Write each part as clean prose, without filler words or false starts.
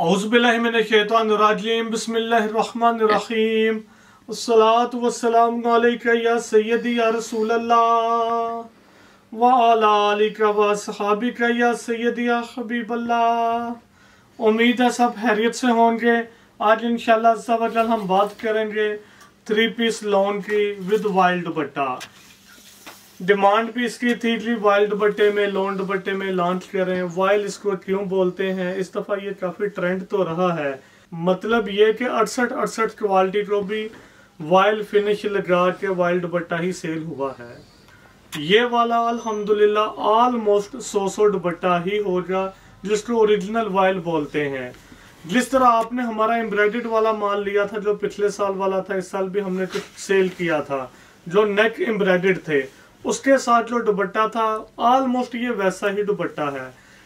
औज़ुबिल्लाहिमिनश्शैतानिर्रजीम बिस्मिल्लाहिर्रहमानिर्रहीम अस्सलातु वस्सलामु अलैका या सय्यदी या रसूलल्लाह व अला आलिका व अस्हाबिका या सय्यदी या हबीबल्लाह। उम्मीद है सब खैरियत से होंगे। आज इंशाअल्लाह अज़्ज़ा हम बात करेंगे 3 पीस लॉन की विद वाइल्ड दुपट्टा। डिमांड भी इसकी थी कि वाइल्ड दुपट्टे में लॉन दुपट्टे में लॉन्च करें। वाइल्ड इसको क्यों बोलते हैं, इस दफ़ा ये काफ़ी ट्रेंड तो रहा है। मतलब ये कि 68 क्वालिटी को भी वाइल्ड फिनिश लगा के वाइल्ड दुपट्टा ही सेल हुआ है। ये वाला अल्हम्दुलिल्लाह ऑलमोस्ट 100 दुपट्टा ही होगा जिसको ओरिजिनल वाइल्ड बोलते हैं। जिस तरह आपने हमारा एम्ब्रॉयडर्ड वाला माल लिया था जो पिछले साल वाला था, इस साल भी हमने कुछ सेल किया था जो नेक एम्ब्रॉयडर्ड थे, उसके साथ जो दुपट्टा था ऑलमोस्ट ये वैसा ही दुपट्टा है।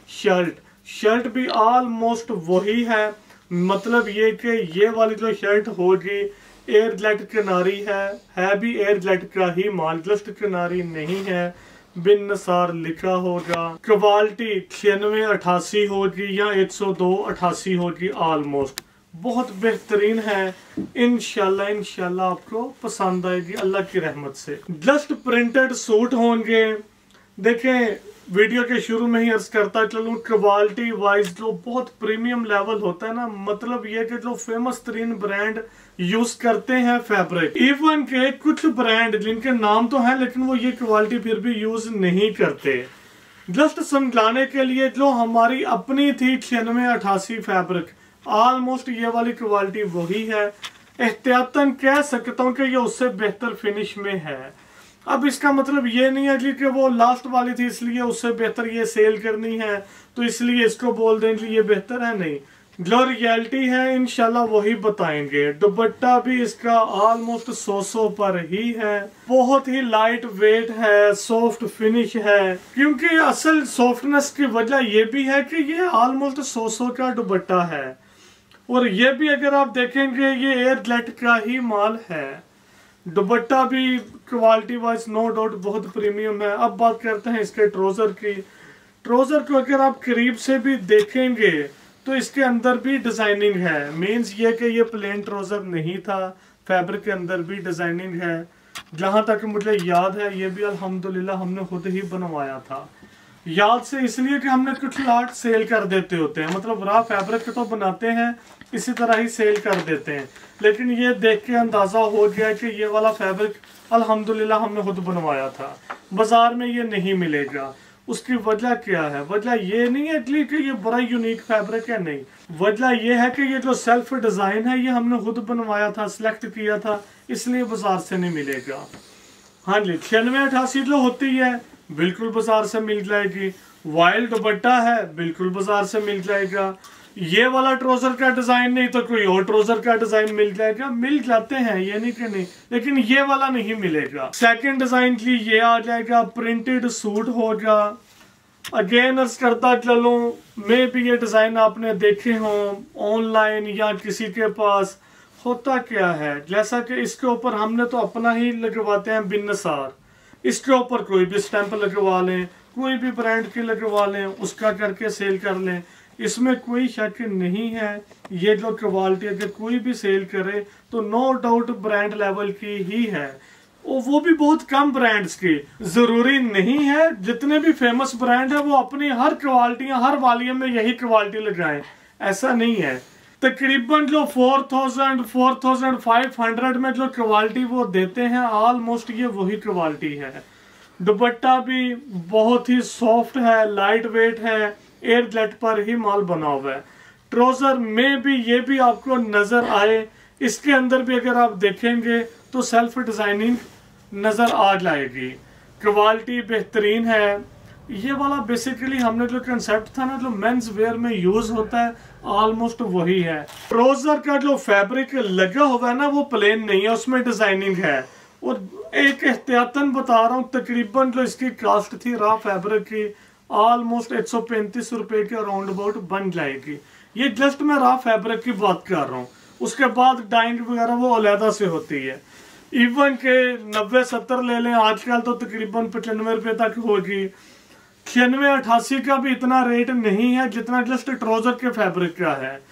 शर्ट भी ऑलमोस्ट वही है। मतलब ये कि ये वाली जो शर्ट होगी एयर जेट किनारी है भी एयर जेट का ही माल, जस्ट किनारी नहीं है। बिन नसार लिखा होगा। क्वालिटी 96-88 होगी या 102-88 होगी। ऑलमोस्ट बहुत बेहतरीन है। इंशाल्लाह आपको पसंद आएगी अल्लाह की रहमत से। जस्ट प्रिंटेड सूट होंगे। देखें वीडियो के शुरू में ही अर्ज करता चलूं, क्वालिटी वाइज जो बहुत प्रीमियम लेवल होता है ना, मतलब ये कि जो फेमस तरीन ब्रांड यूज करते हैं फैब्रिक, इवन के कुछ ब्रांड जिनके नाम तो है लेकिन वो ये क्वालिटी फिर भी यूज नहीं करते। जस्ट समझाने के लिए जो हमारी अपनी थी 96-88 फैब्रिक, ऑलमोस्ट ये वाली क्वालिटी वही है। एहतियातन कह सकता हूँ कि ये उससे बेहतर फिनिश में है। अब इसका मतलब ये नहीं है कि वो लास्ट वाली थी इसलिए उससे बेहतर ये सेल करनी है तो इसलिए इसको बोल दें कि ये बेहतर है। नहीं, जो रियलिटी है इंशाल्लाह वही बताएंगे। दुपट्टा भी इसका ऑलमोस्ट 100 पर ही है। बहुत ही लाइट वेट है, सॉफ्ट फिनिश है। क्योंकि असल सॉफ्टनेस की वजह ये भी है कि ये ऑलमोस्ट 100 का दुपट्टा है और ये भी अगर आप देखेंगे ये एयर जेट का ही माल है। दुपट्टा भी क्वालिटी वाइज नो डाउट बहुत प्रीमियम है। अब बात करते हैं इसके ट्राउजर की। ट्राउजर को अगर आप करीब से भी देखेंगे तो इसके अंदर भी डिजाइनिंग है। मींस ये कि ये प्लेन ट्राउजर नहीं था, फैब्रिक के अंदर भी डिजाइनिंग है। जहां तक मुझे याद है ये भी अल्हम्दुलिल्लाह हमने खुद ही बनवाया था। याद से इसलिए कि हमने कुछ लाट सेल कर देते होते हैं, मतलब रॉ फैब्रिक तो बनाते हैं इसी तरह ही सेल कर देते हैं। लेकिन ये देख के अंदाजा हो गया कि ये वाला फैब्रिक अल्हम्दुलिल्लाह हमने खुद बनवाया था, बाजार में ये नहीं मिलेगा। उसकी वजह क्या है? वजह ये नहीं है कि ये बड़ा यूनिक फैब्रिक है, नहीं। वजह ये है कि ये जो सेल्फ डिजाइन है ये हमने खुद बनवाया था, सिलेक्ट किया था, इसलिए बाजार से नहीं मिलेगा। हाँ जी, 96-88 जो होती है बिल्कुल बाजार से मिल जाएगी। वाइल्ड दुपट्टा है बिल्कुल बाजार से मिल जाएगा। ये वाला ट्राउजर का डिजाइन नहीं तो कोई और ट्राउजर का डिजाइन मिल जाएगा। मिल जाते हैं, ये नहीं कि नहीं, लेकिन ये वाला नहीं मिलेगा। सेकंड डिजाइन की ये आ जाएगा, प्रिंटेड सूट होगा। अगेन अर्ज करता चलूं, मे भी ये डिजाइन आपने देखे हों ऑनलाइन या किसी के पास। होता क्या है, जैसा कि इसके ऊपर हमने तो अपना ही लगवाते हैं बिन नसार, इसके ऊपर कोई भी स्टैंप लगवा लें, कोई भी ब्रांड की लगवा लें, उसका करके सेल कर लें, इसमें कोई शक नहीं है। ये जो क्वालिटी अगर कोई भी सेल करे तो नो डाउट ब्रांड लेवल की ही है, और वो भी बहुत कम ब्रांड्स की। जरूरी नहीं है जितने भी फेमस ब्रांड है वो अपनी हर क्वालिटी हर वॉल्यूम में यही क्वालिटी लगाएं, ऐसा नहीं है। तकरीबन जो 4500 में जो क्वालिटी वो देते हैं ऑलमोस्ट ये वही क्वालिटी है। दुपट्टा भी बहुत ही सॉफ्ट है, लाइट वेट है, एयर जेट पर ही माल बना हुआ है। ट्राउजर में भी ये भी आपको नजर आए, इसके अंदर भी अगर आप देखेंगे तो सेल्फ डिजाइनिंग नजर आ जाएगी। क्वालिटी बेहतरीन है। ये वाला बेसिकली हमने जो कंसेप्ट था ना जो मेंस वेयर में यूज होता है ऑलमोस्ट वही है। ट्राउजर का जो फैब्रिक लगा हुआ है ना वो प्लेन नहीं है, उसमें डिजाइनिंग है। और एक एहतियातन बता रहा हूँ, तकरीबन जो इसकी कॉस्ट थी रॉ फैब्रिक की ऑलमोस्ट 135 रुपए के अराउंड अबाउट बन जाएगी। ये जस्ट मैं रॉ फैब्रिक की बात कर रहा हूँ, उसके बाद डाइंग वगैरह वो अलहदा से होती है। इवन के 90-70 ले लें आजकल तो तकरीबन 95 रुपए तक होगी। 96-88 का भी इतना रेट नहीं है जितना जस्ट ट्राउजर के फैब्रिक का है।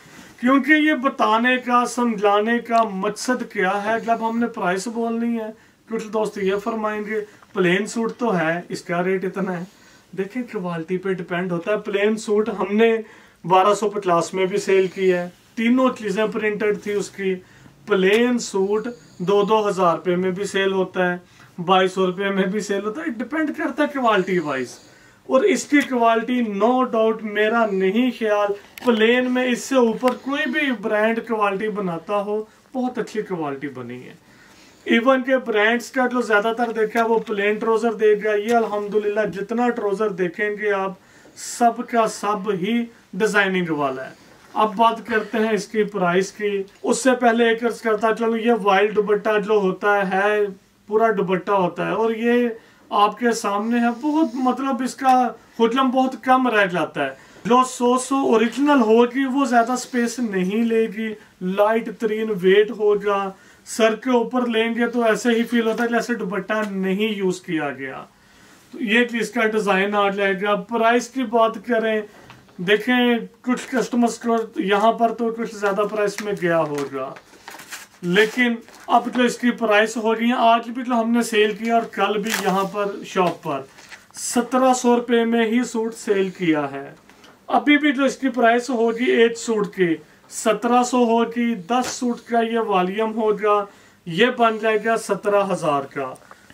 क्योंकि ये बताने का समझाने का मकसद क्या है। जब हमने प्राइस बोलनी है, कुछ दोस्त ये फरमाएंगे प्लेन सूट तो है, इसका रेट इतना है। देखें, क्वालिटी पे डिपेंड होता है। प्लेन सूट हमने 1250 में भी सेल की है, तीनों चीजें प्रिंटेड थी उसकी। प्लेन सूट 2-2 हज़ार रुपये में भी सेल होता है, 2200 रुपये में भी सेल होता है। डिपेंड करता है क्वालिटी वाइज। और इसकी क्वालिटी नो डाउट मेरा नहीं ख्याल प्लेन में इससे ऊपर कोई भी ब्रांड क्वालिटी बनाता हो, बहुत अच्छी क्वालिटी बनी है। इवन के ब्रांड्स का जो ज्यादातर देखा वो प्लेन ट्राउजर देगा। ये अल्हम्दुलिल्लाह जितना ट्राउजर देखेंगे आप, सब का सब ही डिजाइनिंग वाला है। अब बात करते हैं इसकी प्राइस की। उससे पहले एक अर्ज करता चलो, ये वाइल्ड दुपट्टा जो होता है पूरा दुपट्टा होता है, और ये आपके सामने है। बहुत मतलब इसका हुजम बहुत कम रह जाता है। जो 100 ओरिजिनल होगी वो ज्यादा स्पेस नहीं लेगी, लाइट तरीन वेट होगा। सर के ऊपर लेंगे तो ऐसे ही फील होता है जैसे दुपट्टा नहीं यूज किया गया। तो ये इसका डिजाइन आ जाएगा। प्राइस की बात करें, देखें कुछ कस्टमर्स को यहाँ पर तो कुछ ज्यादा प्राइस में गया होगा, लेकिन अब जो इसकी प्राइस हो रही है, आज भी जो हमने सेल किया और कल भी यहाँ पर शॉप पर 1700 रुपये में ही सूट सेल किया है। अभी भी जो इसकी प्राइस होगी 8 सूट की 1700 होगी। 10 सूट का ये वॉल्यूम होगा, ये बन जाएगा 17,000 का।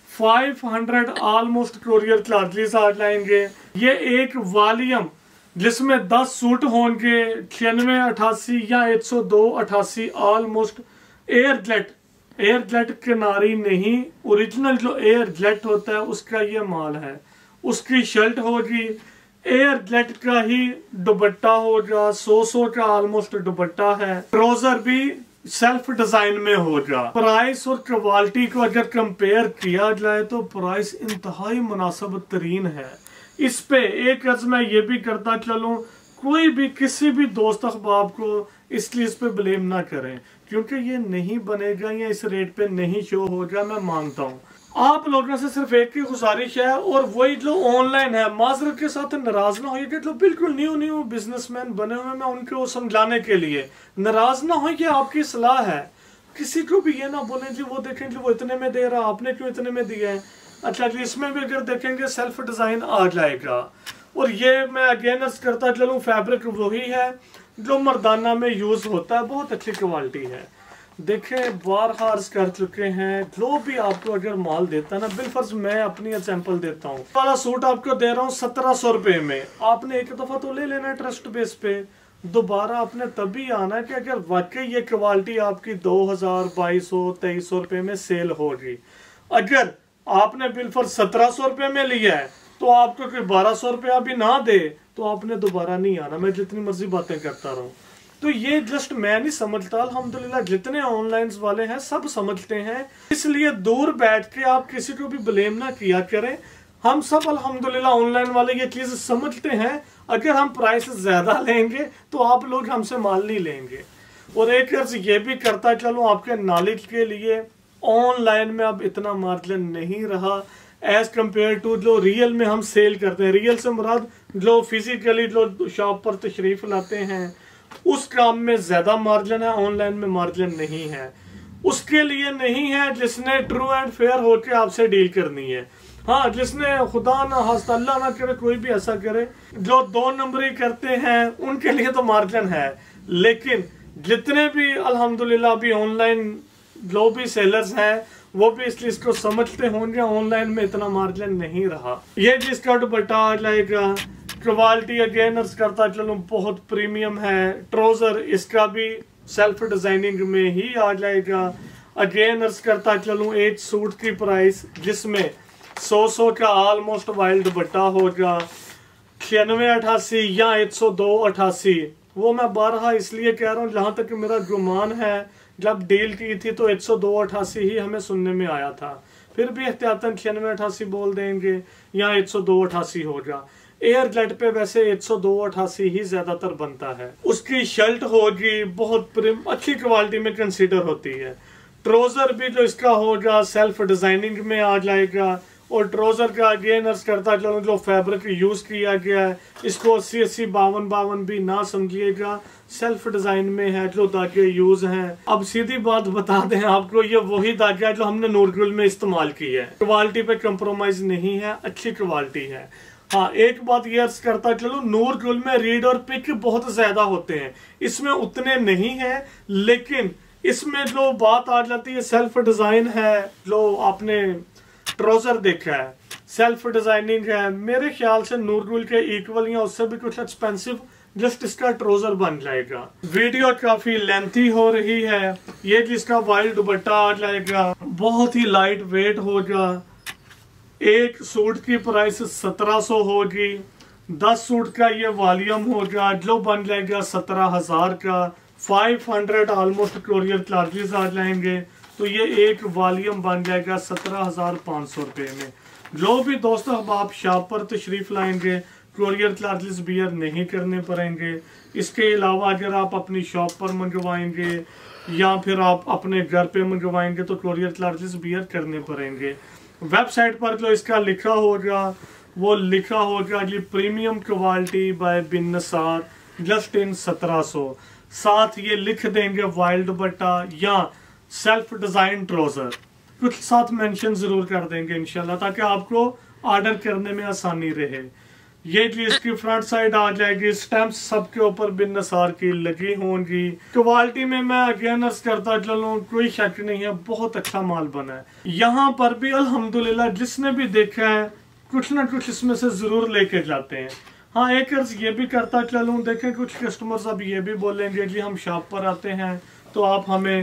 500 ऑलमोस्ट कोरियर चार्जेस आ जाएंगे। ये एक वॉल्यूम जिसमें 10 सूट होंगे 9688 या 10288 ऑलमोस्ट एयर जेट किनारी नहीं, ओरिजिनल जो एयर जेट होता है उसका ये माल है। उसकी शर्ट होगी, एयर जेट का ही दुपट्टा होगा, 100 का ऑलमोस्ट दुपट्टा है। ट्राउजर भी सेल्फ डिजाइन में होगा। प्राइस और क्वालिटी को अगर कंपेयर किया जाए तो प्राइस इंतहाई मुनासिब तरीन है। इस पे एक अर्ज मैं ये भी करता चलूं, कोई भी किसी भी दोस्त अहबाब को इस चीज पे ब्लेम ना करें, क्योंकि ये नहीं बनेगा या इस रेट पे नहीं शो होगा। मैं मानता हूँ आप लोगों से सिर्फ एक ही गुजारिश है, और वही जो ऑनलाइन है, माजरत के साथ नाराज ना होइए। जो बिल्कुल न्यू बिजनेसमैन बने हुए, मैं उनको समझाने के लिए नाराज ना हो, ये आपकी सलाह है। किसी को भी ये ना बोले जी वो देखें जी वो इतने में दे रहा, आपने क्यों इतने में दिया है। अच्छा जी, इसमें भी अगर देखेंगे सेल्फ डिजाइन आ जाएगा। और ये मैं अगेन करता चलूँ, फैब्रिक वही है जो मर्दाना में यूज होता है, बहुत अच्छी क्वालिटी है। देखें, बार हार्स कर चुके हैं। जो भी आपको अगर माल देता है ना, बिलफर्ज मैं अपनी एग्जांपल देता हूँ, वाला सूट आपको दे रहा हूँ 1700 रुपये में। आपने एक दफा तो ले लेना ट्रस्ट बेस पे, दोबारा आपने तभी आना कि अगर वाकई ये क्वालिटी आपकी 2000, 2200, 2300 रुपये में सेल होगी। अगर आपने बिलफर्ज 1700 रुपये में लिया है तो आपको कोई 1200 रुपया भी ना दे तो आपने दोबारा नहीं आना, मैं जितनी मर्जी बातें करता रहूं। तो ये जस्ट मैं नहीं समझता, अल्हम्दुलिल्लाह जितने ऑनलाइन वाले हैं सब समझते हैं। इसलिए दूर बैठ के आप किसी को भी ब्लेम ना किया करें। हम सब अल्हम्दुलिल्लाह ऑनलाइन वाले ये चीज समझते हैं। अगर हम प्राइस ज्यादा लेंगे तो आप लोग हमसे माल नहीं लेंगे। और एक अर्ज ये भी करता चलूं आपके नॉलेज के लिए, ऑनलाइन में अब इतना मार्जिन नहीं रहा एज कम्पेयर टू जो रियल में हम सेल करते हैं। रियल से मुराद जो फिजिकली जो शॉप पर तशरीफ लाते हैं उस काम में ज्यादा मार्जिन है, ऑनलाइन में मार्जिन नहीं है। उसके लिए नहीं है जिसने ट्रू एंड फेयर होकर आपसे डील करनी है। हाँ, जिसने खुदा ना हस्त अल्लाह ना करे कोई भी ऐसा करे, जो 2 नंबरी करते हैं उनके लिए तो मार्जिन है। लेकिन जितने भी अल्हम्दुलिल्लाह भी ऑनलाइन जो भी सेलर्स हैं वो भी इस चीज को समझते होंगे, ऑनलाइन में इतना मार्जिन नहीं रहा। ये जिसका दुपट्टा आ जाएगा, क्वालिटी अगेन करता चलूं बहुत प्रीमियम है। ट्राउजर इसका भी सेल्फ डिजाइनिंग में ही आ जाएगा। अगेन करता चलूं 8 सूट की प्राइस जिसमें 100 का ऑलमोस्ट वाइल्ड दुपट्टा होगा, 9688 या 10288। वो मैं 12 इसलिए कह रहा हूँ, जहां तक मेरा गुमान है जब डील की थी तो 10288 ही हमें सुनने में आया था। फिर भी एहतियातन 9688 बोल देंगे या 10288 होगा। एयर जेट पे वैसे 10288 ही ज्यादातर बनता है। उसकी शर्ट होगी बहुत अच्छी क्वालिटी में कंसीडर होती है। ट्राउजर भी जो इसका होगा सेल्फ डिजाइनिंग में आ जाएगा। और ट्राउजर का अगेन अर्ज करता चलूँ जो फैब्रिक यूज किया गया है इसको 80-80 52-52 भी ना समझिएगा, सेल्फ डिजाइन में है जो धागे यूज हैं। अब सीधी बात बता दें आपको, ये वही धागा है जो हमने नूरगुल में इस्तेमाल किया है। क्वालिटी पे कंप्रोमाइज नहीं है, अच्छी क्वालिटी है। हाँ, एक बात ये अर्ज करता चलो, नूरगुल में रीड और पिक बहुत ज्यादा होते हैं, इसमें उतने नहीं है। लेकिन इसमें जो बात आ जाती है सेल्फ डिजाइन है, जो आपने ट्राउजर देखा है सेल्फ डिजाइनिंग है, मेरे ख्याल से नूरगुल के इक्वल या उससे भी कुछ एक्सपेंसिव जस्ट इसका ट्राउजर बन जाएगा। वीडियो काफी लेंथी हो रही है। ये जिसका वाइल्ड दुपट्टा आ जाएगा, बहुत ही लाइट वेट होगा। एक सूट की प्राइस 1700 होगी, 10 सूट का ये वॉल्यूम होगा जो बन जाएगा 17,000 का। 500 ऑलमोस्ट कोरियर चार्जेस आ जाएंगे, तो ये एक वॉल्यूम बन जाएगा 17,500 रुपये में। जो भी दोस्तों अब आप शॉप पर तशरीफ लाएंगे कोरियर चार्जेस बियर नहीं करने पड़ेंगे। इसके अलावा अगर आप अपनी शॉप पर मंगवाएंगे या फिर आप अपने घर पे मंगवाएंगे तो कोरियर चार्जेस बियर करने पड़ेंगे। वेबसाइट पर जो इसका लिखा होगा वो लिखा होगा जी प्रीमियम क्वालिटी बाय बिन नसार जस्ट इन 1700। साथ ये लिख देंगे वाइल्ड दुपट्टा या सेल्फ डिजाइन ट्राउजर, कुछ साथ मेंशन जरूर कर देंगे इंशाल्लाह, ताकि आपको ऑर्डर करने में आसानी रहे। ये जी इसकी फ्रंट साइड आ जाएगी, स्टैम्प्स सबके ऊपर बिन नसार की लगी होंगी। क्वालिटी में मैं अगेन अर्ज करता चलूं, कोई शक नहीं है, बहुत अच्छा माल बना है। यहाँ पर भी अल्हम्दुलिल्लाह जिसने भी देखा है कुछ ना कुछ इसमें से जरूर लेके जाते हैं। हाँ, एक अर्ज ये भी करता चलूं, देखें कुछ कस्टमर्स अब ये भी बोलेंगे जी हम शॉप पर आते हैं तो आप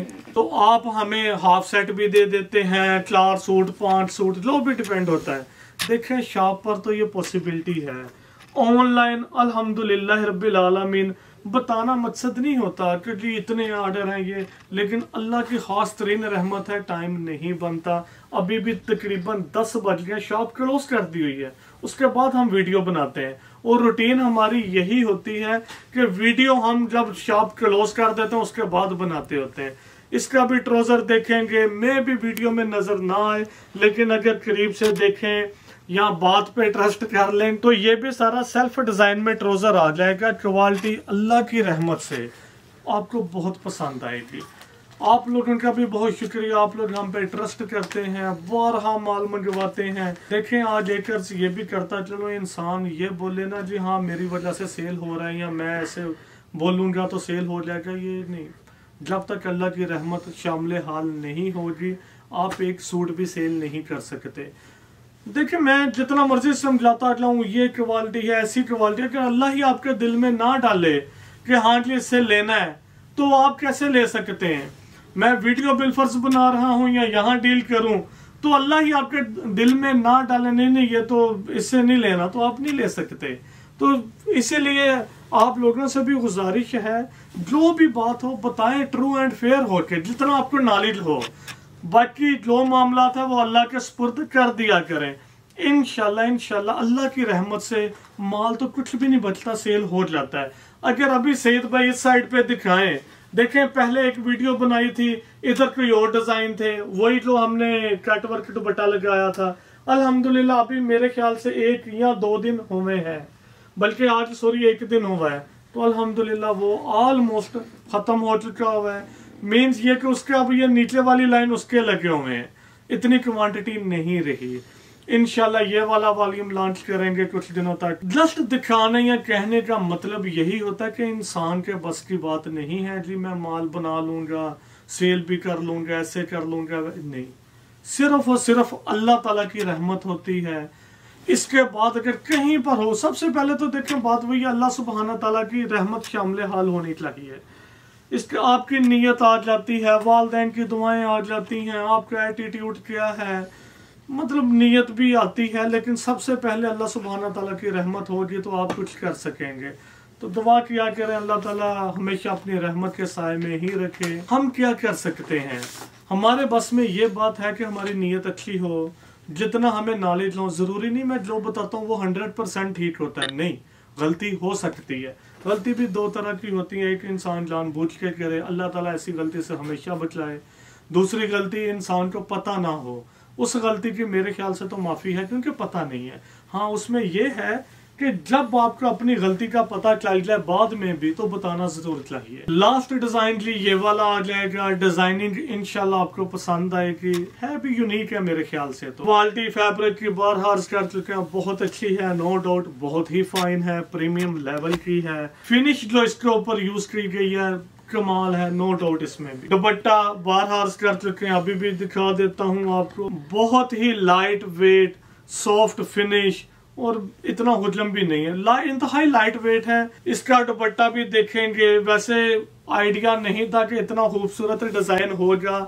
हमें हाफ सेट भी दे देते हैं, 4 सूट 5 सूट जो भी डिपेंड होता है। देखें शॉप पर तो ये पॉसिबिलिटी है, ऑनलाइन अल्हम्दुलिल्लाह रब्बिल आलमीन बताना मकसद नहीं होता क्योंकि इतने ऑर्डर हैं ये, लेकिन अल्लाह की खास तरीन रहमत है, टाइम नहीं बनता। अभी भी तकरीबन 10 बज गए, शॉप क्लोज कर दी हुई है, उसके बाद हम वीडियो बनाते हैं। और रूटीन हमारी यही होती है कि वीडियो हम जब शॉप क्लोज कर देते हैं उसके बाद बनाते होते हैं। इसका भी ट्राउजर देखेंगे, मैं भी वीडियो में नजर ना आए, लेकिन अगर करीब से देखें या बात पे ट्रस्ट कर लें तो ये भी सारा सेल्फ डिजाइन में ट्राउजर आ जाएगा। क्वालिटी अल्लाह की रहमत से आपको बहुत पसंद आएगी। आप लोगों का भी बहुत शुक्रिया, आप लोग हम पे ट्रस्ट करते हैं, बारहा माल मंगवाते हैं। देखें आज एक ये भी करता चलो, इंसान ये बोले ना जी हाँ मेरी वजह से सेल हो रहा है या मैं ऐसे बोलूँगा तो सेल हो जाएगा, ये नहीं। जब तक अल्लाह की रहमत शामिल हाल नहीं होगी आप एक सूट भी सेल नहीं कर सकते। देखिए मैं जितना मर्जी समझाता रहूं ये क्वालिटी है, ऐसी क्वालिटी है कि अल्लाह ही आपके दिल में ना डाले कि हाँ जी इससे लेना है तो आप कैसे ले सकते हैं। मैं वीडियो बिलफर्ज बना रहा हूं या यहाँ डील करूं तो अल्लाह ही आपके दिल में ना डाले नहीं ये तो इससे नहीं लेना, तो आप नहीं ले सकते। तो इसीलिए आप लोगों से भी गुजारिश है जो भी बात हो बताएं ट्रू एंड फेयर होके, जितना आपको नॉलेज हो। बाकी जो मामला था वो अल्लाह के सुपुर्द कर दिया करें। इंशाल्लाह अल्लाह की रहमत से माल तो कुछ भी नहीं बचता, सेल हो जाता है। अगर अभी सईद भाई इस साइड पे दिखाएं, देखें पहले एक वीडियो बनाई थी, इधर कोई और डिजाइन थे, वही जो हमने कट वर्क दुपट्टा लगाया था। अल्हम्दुलिल्लाह अभी मेरे ख्याल से 1 या 2 दिन हुए हैं, बल्कि आज सॉरी 1 दिन हुआ है, तो अल्हम्दुलिल्लाह वो ऑलमोस्ट खत्म हो चुका हुआ है। मीन्स ये कि उसके अब ये नीचे वाली लाइन उसके लगे हुए हैं, इतनी क्वांटिटी नहीं रही। इंशाल्लाह ये वाला वॉल्यूम लॉन्च करेंगे कुछ दिनों तक। जस्ट दिखाने या कहने का मतलब यही होता है कि इंसान के बस की बात नहीं है जी मैं माल बना लूंगा, सेल भी कर लूंगा, ऐसे कर लूंगा, नहीं। सिर्फ और सिर्फ अल्लाह ताला की रहमत होती है। इसके बाद अगर कहीं पर हो, सबसे पहले तो देखें बात वही अल्लाह सुब्हाना ताला की रहमत शामिल हाल होनी चाहिए। इसके आपकी नीयत आ जाती है, वालिदैन की दुआएं आ जाती हैं, आपका एटीट्यूड क्या है, मतलब नीयत भी आती है। लेकिन सबसे पहले अल्लाह सुब्हाना ताला की रहमत होगी तो आप कुछ कर सकेंगे। तो दुआ किया करें अल्लाह ताला हमेशा अपनी रहमत के साए में ही रखे। हम क्या कर सकते हैं, हमारे बस में ये बात है कि हमारी नीयत अच्छी हो, जितना हमें नॉलेज हो। जरूरी नहीं मैं जो बताता हूँ वो 100% ठीक होता है, नहीं, गलती हो सकती है। गलती भी 2 तरह की होती है, एक इंसान जानबूझ के करे, अल्लाह ताला ऐसी गलती से हमेशा बचाए। दूसरी गलती इंसान को पता ना हो, उस गलती की मेरे ख्याल से तो माफ़ी है, क्योंकि पता नहीं है। हाँ, उसमें यह है कि जब आपको अपनी गलती का पता चल जाए बाद में भी, तो बताना जरूर चाहिए। लास्ट डिजाइन लिए ये वाला आ जाएगा। डिजाइनिंग इंशाल्लाह आपको पसंद आएगी, है भी यूनिक है मेरे ख्याल से। तो क्वालिटी फैब्रिक की बार हार्स कर चुके हैं, बहुत अच्छी है, नो डाउट, बहुत ही फाइन है, प्रीमियम लेवल की है। फिनिश जो इसके ऊपर यूज की गई है कमाल है, नो डाउट। इसमें भी दुपट्टा बार हार्स कर चुके हैं, अभी भी दिखा देता हूँ आपको। बहुत ही लाइट वेट, सॉफ्ट फिनिश, और इतना हुजलम भी नहीं है, इंतहाई लाइट वेट है। इसका दुपट्टा भी देखेंगे, वैसे आइडिया नहीं था कि इतना खूबसूरत डिजाइन होगा।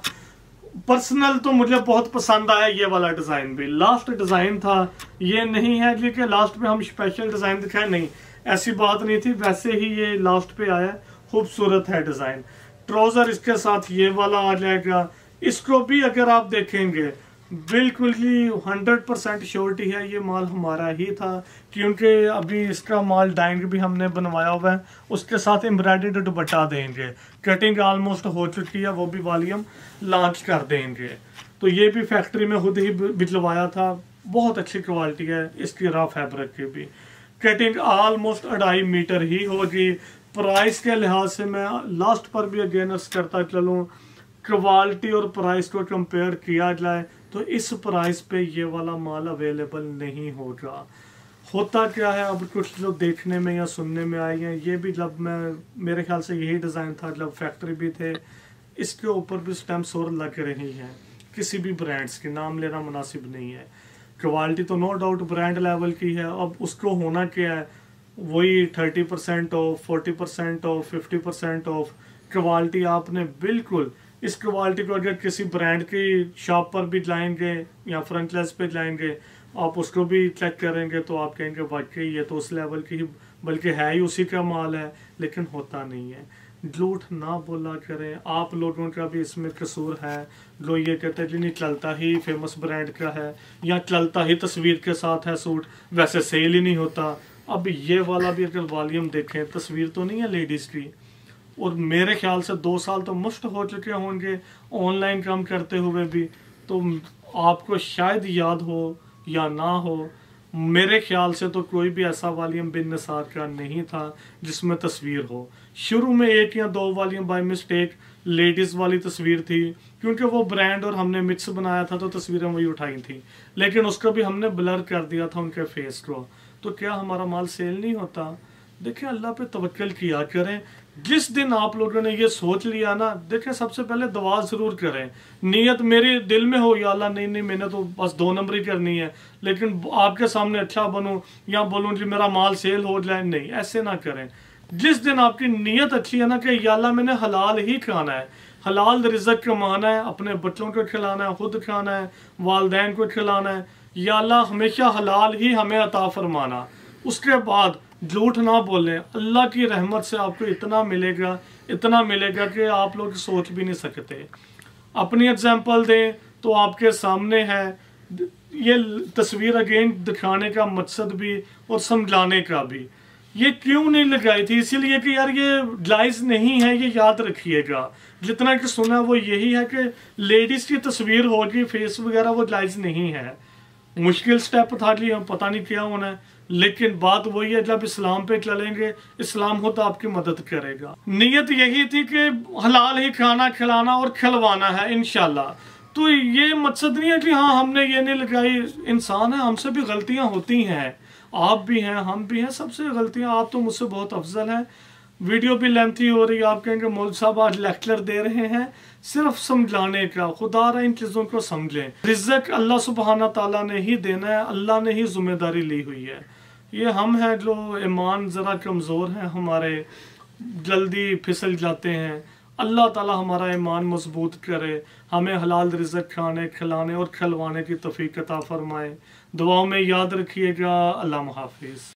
पर्सनल तो मुझे बहुत पसंद आया ये वाला डिजाइन भी। लास्ट डिजाइन था, ये नहीं है कि लास्ट पे हम स्पेशल डिजाइन दिखाए, नहीं, ऐसी बात नहीं थी, वैसे ही ये लास्ट पे आया। खूबसूरत है डिजाइन। ट्राउजर इसके साथ ये वाला आ जाएगा। इसको भी अगर आप देखेंगे बिल्कुल ही 100% श्योरिटी है ये माल हमारा ही था, क्योंकि अभी इसका माल डाइंग भी हमने बनवाया हुआ है, उसके साथ एम्ब्रॉयडर्ड दुपट्टा देंगे। कटिंग ऑलमोस्ट हो चुकी है, वो भी वॉल्यूम लॉन्च कर देंगे। तो ये भी फैक्ट्री में खुद ही बिजलवाया था, बहुत अच्छी क्वालिटी है इसकी रॉ फैब्रिक की भी। कटिंग ऑलमोस्ट 2.5 मीटर ही होगी। प्राइस के लिहाज से मैं लास्ट पर भी अगेनस्ट करता चलूँ, क्वालिटी और प्राइस को कंपेयर किया जाए तो इस प्राइस पे ये वाला माल अवेलेबल नहीं होगा। होता क्या है, अब कुछ जो देखने में या सुनने में आए हैं, ये भी जब मेरे ख्याल से यही डिज़ाइन था जब फैक्ट्री भी थे, इसके ऊपर भी स्टैम्प्स और लग रही हैं किसी भी ब्रांड्स के, नाम लेना मुनासिब नहीं है। क्वालिटी तो नो डाउट ब्रांड लेवल की है, अब उसको होना क्या है, वही 30% ऑफ, 40% ऑफ, 50% ऑफ। क्वालिटी आपने बिल्कुल इस क्वालिटी को अगर किसी ब्रांड की शॉप पर भी जाएंगे या फ्रंटलेस पे जाएंगे, आप उसको भी चेक करेंगे तो आप कहेंगे वाकई ये तो उस लेवल की ही, बल्कि है ही उसी का माल है, लेकिन होता नहीं है। झूठ ना बोला करें, आप लोगों का भी इसमें कसूर है। जो ये कहते हैं कि नहीं चलता ही फेमस ब्रांड का है या चलता ही तस्वीर के साथ है सूट, वैसे सेल ही नहीं होता। अब ये वाला भी अगर वॉल्यूम देखें, तस्वीर तो नहीं है लेडीज़ की, और मेरे ख्याल से 2 साल तो मुफ्त हो चुके होंगे ऑनलाइन काम करते हुए भी, तो आपको शायद याद हो या ना हो, मेरे ख्याल से तो कोई भी ऐसा वॉल्यूम बिन निसार का नहीं था जिसमें तस्वीर हो। शुरू में 1 या 2 वॉल्यूम बाय मिस्टेक लेडीज़ वाली तस्वीर थी, क्योंकि वो ब्रांड और हमने मिक्स बनाया था तो तस्वीरें वही उठाई थी, लेकिन उसको भी हमने ब्लर कर दिया था उनके फेस को। तो क्या हमारा माल सेल नहीं होता? देखिए, अल्लाह पे तवक्कल किया करें। जिस दिन आप लोगों ने ये सोच लिया ना, देखिए सबसे पहले दुआ ज़रूर करें। नीयत मेरे दिल में हो, या अल्लाह नहीं मैंने तो बस 2 नंबरी करनी है, लेकिन आपके सामने अच्छा बनूं या बोलूं कि मेरा माल सेल हो जाए, नहीं, ऐसे ना करें। जिस दिन आपकी नीयत अच्छी है ना कि या अल्लाह मैंने हलाल ही खाना है, हलाल रिज़्क़ कमाना है, अपने बच्चों को खिलाना है, खुद खाना है, वालदैन को खिलाना है, या अल्लाह हमेशा हलाल ही हमें अता फरमाना। उसके बाद झूठ ना बोलें, अल्लाह की रहमत से आपको इतना मिलेगा कि आप लोग सोच भी नहीं सकते। अपनी एग्जांपल दें तो आपके सामने है, ये तस्वीर अगेन दिखाने का मकसद भी और समझाने का भी। ये क्यों नहीं लगाई थी? इसीलिए कि यार ये जायज़ नहीं है, ये याद रखिएगा। जितना कि सुना वो यही है कि लेडीज़ की तस्वीर होगी, फेस वगैरह, वो जायज़ नहीं है। मुश्किल स्टेप था कि पता नहीं क्या होना है, लेकिन बात वही है, जब इस्लाम पे चलेंगे, इस्लाम हो तो आपकी मदद करेगा। नीयत यही थी कि हलाल ही खाना खिलाना और खिलवाना है इंशाल्लाह। तो ये मकसद नहीं है कि हाँ हमने ये नहीं लगाई। इंसान है, हमसे भी गलतियां होती हैं, आप भी हैं, हम भी हैं, सबसे गलतियां। आप तो मुझसे बहुत अफजल हैं। वीडियो भी लेंथी हो रही है, आप कहेंगे मौलवी साहब आज लेक्चर दे रहे हैं, सिर्फ समझाने का। खुदा रहा इन चीज़ों को समझें। रिज़्क़ अल्लाह सुब्हाना ताला ने ही देना है, अल्लाह ने ही जिम्मेदारी ली हुई है। ये हम हैं जो ईमान ज़रा कमज़ोर हैं, हमारे जल्दी फिसल जाते हैं। अल्लाह ताला हमारा ईमान मजबूत करे, हमें हलाल रिज़्क़ खाने खिलाने और खिलवाने की तौफ़ीक़ अता फरमाए। दुआओं में याद रखिएगा। अल्लाह हाफ़िज़।